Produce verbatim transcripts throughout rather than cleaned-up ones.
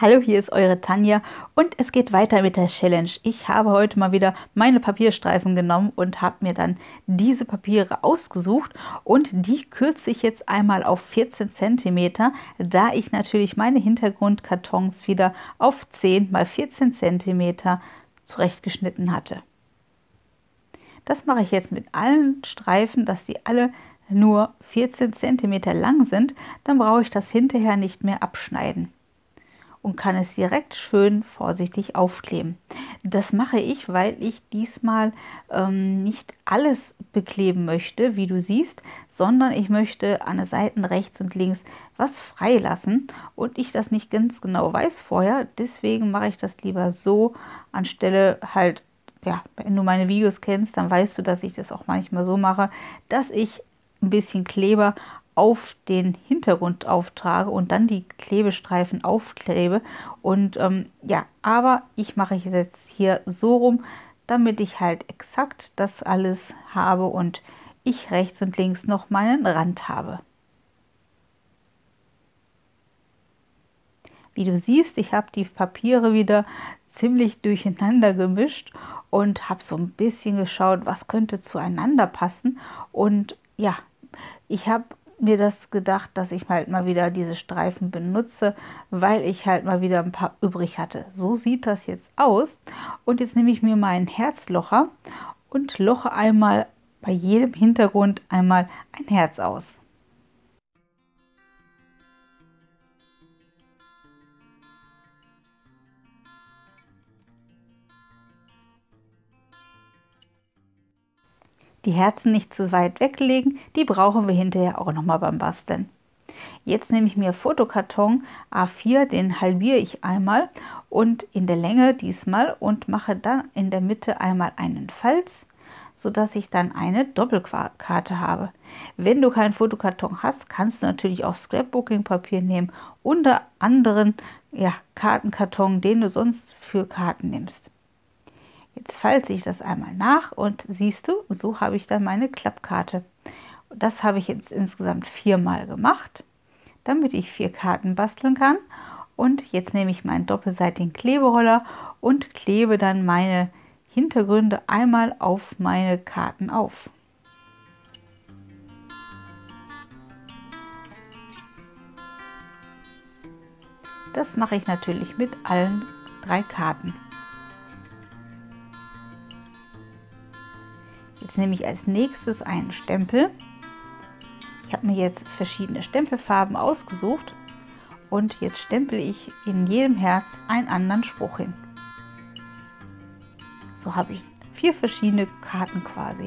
Hallo, hier ist eure Tanja und es geht weiter mit der Challenge. Ich habe heute mal wieder meine Papierstreifen genommen und habe mir dann diese Papiere ausgesucht und die kürze ich jetzt einmal auf vierzehn Zentimeter, da ich natürlich meine Hintergrundkartons wieder auf zehn mal vierzehn Zentimeter zurechtgeschnitten hatte. Das mache ich jetzt mit allen Streifen, dass die alle nur vierzehn Zentimeter lang sind, dann brauche ich das hinterher nicht mehr abschneiden und kann es direkt schön vorsichtig aufkleben. Das mache ich, weil ich diesmal ähm, nicht alles bekleben möchte, wie du siehst, sondern ich möchte an den Seiten rechts und links was freilassen und ich das nicht ganz genau weiß vorher. Deswegen mache ich das lieber so, anstelle halt, ja, wenn du meine Videos kennst, dann weißt du, dass ich das auch manchmal so mache, dass ich ein bisschen Kleber auf den Hintergrund auftrage und dann die Klebestreifen aufklebe. Und ähm, ja, aber ich mache es jetzt hier so rum, damit ich halt exakt das alles habe und ich rechts und links noch meinen Rand habe. Wie du siehst, ich habe die Papiere wieder ziemlich durcheinander gemischt und habe so ein bisschen geschaut, was könnte zueinander passen. Und ja, ich habe mir das gedacht, dass ich halt mal wieder diese Streifen benutze, weil ich halt mal wieder ein paar übrig hatte. So sieht das jetzt aus. Und jetzt nehme ich mir meinen Herzlocher und loche einmal bei jedem Hintergrund einmal ein Herz aus. Die Herzen nicht zu weit weglegen, die brauchen wir hinterher auch noch mal beim Basteln. Jetzt nehme ich mir Fotokarton A vier, den halbiere ich einmal und in der Länge diesmal und mache dann in der Mitte einmal einen Falz, sodass ich dann eine Doppelkarte habe. Wenn du keinen Fotokarton hast, kannst du natürlich auch Scrapbooking-Papier nehmen, unter anderen ja, Kartenkarton, den du sonst für Karten nimmst. Jetzt falze ich das einmal nach und siehst du, so habe ich dann meine Klappkarte. Das habe ich jetzt insgesamt viermal gemacht, damit ich vier Karten basteln kann. Und jetzt nehme ich meinen doppelseitigen Kleberoller und klebe dann meine Hintergründe einmal auf meine Karten auf. Das mache ich natürlich mit allen drei Karten. Jetzt nehme ich als nächstes einen Stempel. Ich habe mir jetzt verschiedene Stempelfarben ausgesucht und jetzt stempel ich in jedem Herz einen anderen Spruch hin. So habe ich vier verschiedene Karten quasi.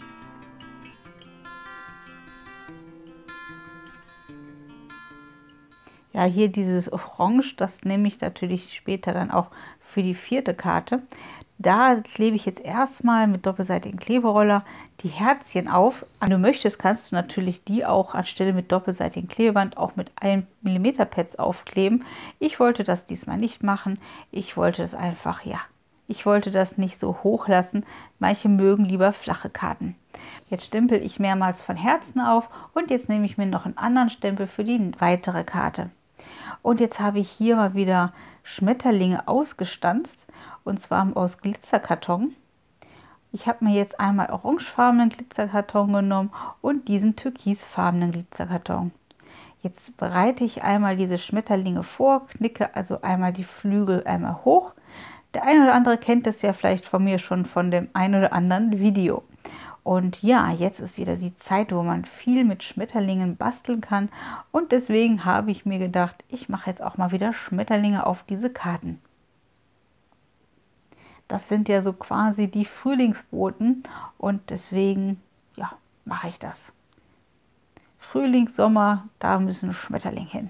Ja, hier dieses Orange, das nehme ich natürlich später dann auch für die vierte Karte. Da klebe ich jetzt erstmal mit doppelseitigen Kleberoller die Herzchen auf. Wenn du möchtest, kannst du natürlich die auch anstelle mit doppelseitigen Klebeband auch mit ein Millimeter Pads aufkleben. Ich wollte das diesmal nicht machen. Ich wollte es einfach, ja, ich wollte das nicht so hoch lassen. Manche mögen lieber flache Karten. Jetzt stempel ich mehrmals von Herzen auf und jetzt nehme ich mir noch einen anderen Stempel für die weitere Karte. Und jetzt habe ich hier mal wieder Schmetterlinge ausgestanzt, und zwar aus Glitzerkarton. Ich habe mir jetzt einmal orangefarbenen Glitzerkarton genommen und diesen türkisfarbenen Glitzerkarton. Jetzt bereite ich einmal diese Schmetterlinge vor, knicke also einmal die Flügel einmal hoch. Der eine oder andere kennt das ja vielleicht von mir schon von dem ein oder anderen Video. Und ja, jetzt ist wieder die Zeit, wo man viel mit Schmetterlingen basteln kann. Und deswegen habe ich mir gedacht, ich mache jetzt auch mal wieder Schmetterlinge auf diese Karten. Das sind ja so quasi die Frühlingsboten und deswegen, ja, mache ich das. Frühling, Sommer, da müssen Schmetterlinge hin.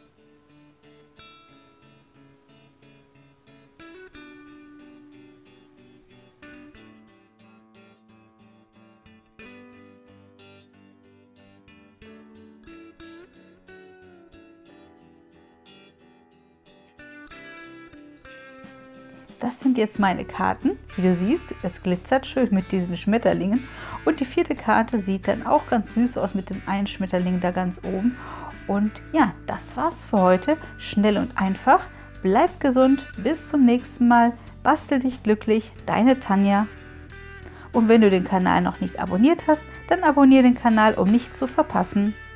Das sind jetzt meine Karten. Wie du siehst, es glitzert schön mit diesen Schmetterlingen. Und die vierte Karte sieht dann auch ganz süß aus mit dem einen Schmetterling da ganz oben. Und ja, das war's für heute. Schnell und einfach. bleib gesund, bis zum nächsten Mal, bastel dich glücklich, deine Tanja. Und wenn du den Kanal noch nicht abonniert hast, dann abonniere den Kanal, um nichts zu verpassen.